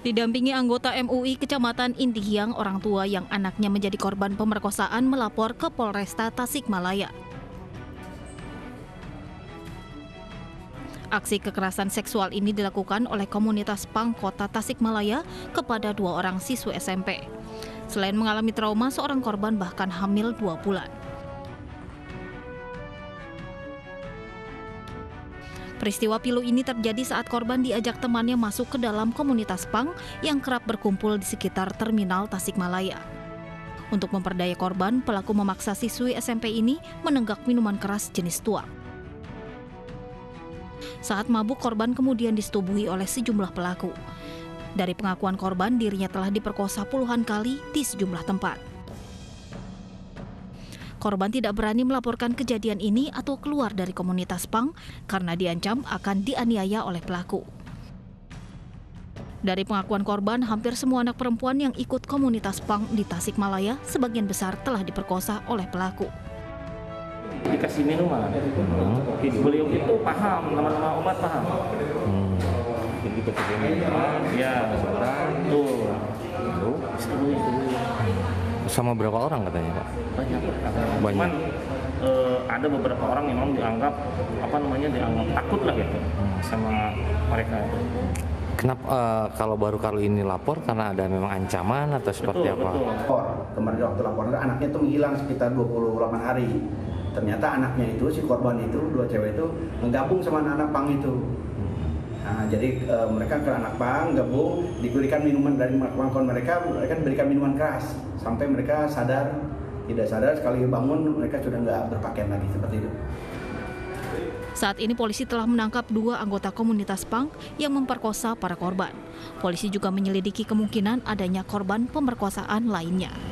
Didampingi anggota MUI Kecamatan Indihiang, orang tua yang anaknya menjadi korban pemerkosaan melapor ke Polresta Tasikmalaya. Aksi kekerasan seksual ini dilakukan oleh komunitas PANG Kota Tasikmalaya kepada 2 orang siswa SMP. Selain mengalami trauma, seorang korban bahkan hamil 2 bulan. Peristiwa pilu ini terjadi saat korban diajak temannya masuk ke dalam komunitas PANG yang kerap berkumpul di sekitar terminal Tasikmalaya. Untuk memperdaya korban, pelaku memaksa siswi SMP ini menenggak minuman keras jenis tuak. Saat mabuk, korban kemudian disetubuhi oleh sejumlah pelaku. Dari pengakuan korban, dirinya telah diperkosa puluhan kali di sejumlah tempat. Korban tidak berani melaporkan kejadian ini atau keluar dari komunitas PANG karena diancam akan dianiaya oleh pelaku. Dari pengakuan korban, hampir semua anak perempuan yang ikut komunitas PANG di Tasikmalaya sebagian besar telah diperkosa oleh pelaku. Dikasih minuman, beliau itu paham, nama-nama obat paham. Jadi ketika minuman, ya tuh, itu. Sama berapa orang katanya, Pak? Banyak. Cuman ada beberapa orang yang memang dianggap dianggap takut lah gitu sama mereka. Kenapa kalau baru kali ini lapor karena ada memang ancaman atau seperti apa? Betul. Kemarin waktu laporan anaknya itu menghilang sekitar 28 hari. Ternyata anaknya itu, si korban itu, 2 cewek itu menggabung sama anak-anak PANG itu. Nah, jadi mereka ke anak PANG gabung, diberikan minuman dari kawan mereka diberikan minuman keras sampai mereka sadar, tidak sadar sekali bangun mereka sudah nggak berpakaian lagi seperti itu. Saat ini polisi telah menangkap 2 anggota komunitas PANG yang memperkosa para korban. Polisi juga menyelidiki kemungkinan adanya korban pemerkosaan lainnya.